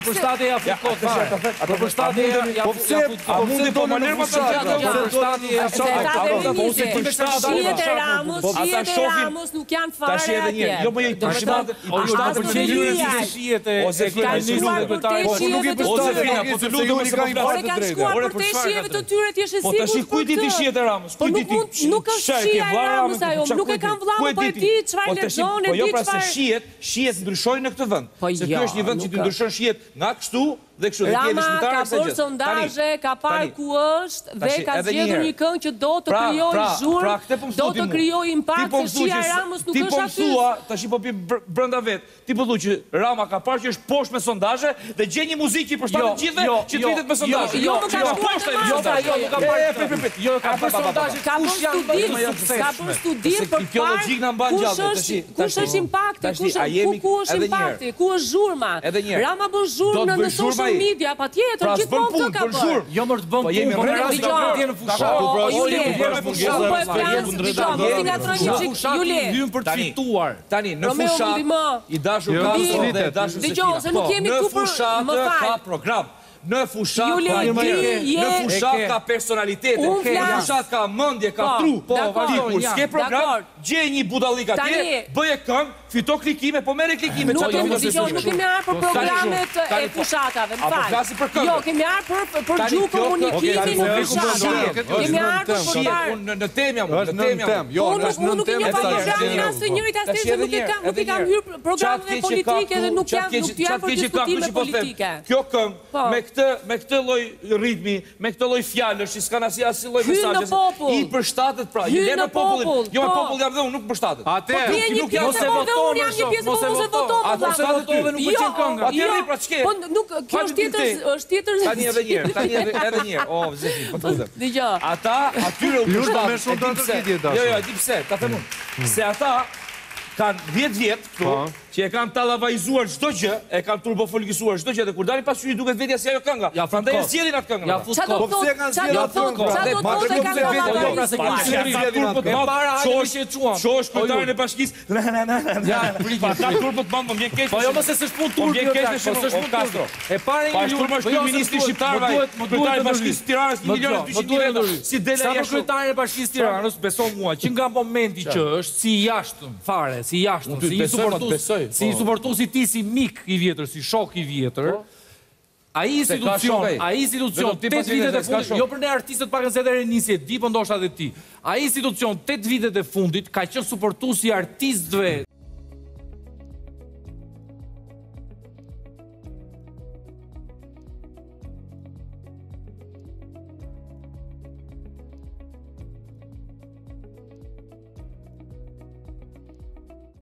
Përshtatje ja fut kot fare. Ato përshtatje ja fut kot. A mundi po më lërë më të përshtatje ja Shihet e Ramos nuk janë fare atje. Jo më jeni përshtatje. Shihet e ose nuk i përshtatje, po të lutem se kanë shkuar për te shijeve të tyre ti është sigurt. Po tash kujt i shihet e Ramos? Po nuk është shija e Ramos ajo, nuk e kanë vëllamë, po e di çfarë lexon, e di çfarë. Po jo pra se shihet ndryshojnë në këtë vend. Se ky është një vend që ti ndryshon shihet nga kështu dhe kështu. Rama ka bërë sondazhe, ka parë ku është dhe ka zgjedhur një këngë që do të krijojë zhurmë, do të krijojë impakt se shija e Ramos nuk është aty. Ti po thua, tash po pi brenda vet. Ti po thua që Rama ka parë që është poshtë me sondazhe dhe gjen një muzikë që përshtatet gjithëve që tritet me sondazhe. Jo, nuk ka poshtë. Jo, ka parë. Jo, ka parë sondazhe. Ka bërë studim për parë kush është impakti, ku është impakti, ku është zhurma. Rama bën zhurmë në social media, patjetër, gjithmonë këtë ka bërë. Jo më të bën punë, po në rrugë në fushat. Hyn për të fituar. Tani në fushat i dashur Castro dhe dashur Sekina. Në fushat ka program. Në fushat ka personalitete, në fushat ka mendje, ka tru. Ti kur s'ke program, gjej një budallik atje, bëje këngë, fito klikime, po merre klikime. Nuk kemi ardhur për programet e fushatave, më fal. Jo, kemi ardhur për gjuhë komunikimin në fushat. Kemi ardhur për parë. Në temë jam, në temë jam. Unë nuk e njoh programin as të njëjtë as tjetër, nuk e kam hyrë programeve politike dhe nuk jam për diskutime politike. Kjo këngë me këtë lloj ritmi, me këtë lloj fjalësh, që s'kan asnjë lloj mesazhi. I përshtatet pra, i lë në popullin. Jo me popull jam dhe unë nuk përshtatet. Atë nuk jam se voton, jam një pjesë mos e voton. Atë voton dhe nuk pëlqen kënga. Atë pra ç'ke? Po nuk kjo është tjetër. Tani edhe një herë. O, vëzëfi, po të them. Dgjoj. Ata atyre u përshtatet. Jo, di pse, ta them unë. Se ata kanë 10 vjet këtu, që e kanë tallavajzuar çdo gjë, e kanë turbofolikuar çdo gjë dhe kur dalin pasqyri duket vetja si ajo kënga. Prandaj e zgjedhin atë këngë. Ja fut kot. Po pse kanë zgjedhur atë këngë? Çosh kryetarin e bashkisë. Ja, ata turbo të bën vjen keq. Po jo mos e s'është punë turp. Vjen keq se s'është punë Castro. E para një milion është ministri shqiptar vaj. Kryetari i bashkisë Tiranës 1.200.000. Si dela jashtë. Sa kryetari i bashkisë Tiranës, beso mua, që nga momenti që është si jashtëm fare, si jashtëm, si i suportues. Si i suportuesi ti si mik i vjetër, si shok i vjetër, ai institucion, 8 vitet e fundit, jo për ne artistët pakën se edhe Renisi e di, po ndoshta edhe ti. Ai institucion 8 vitet e fundit ka qenë suportuesi i artistëve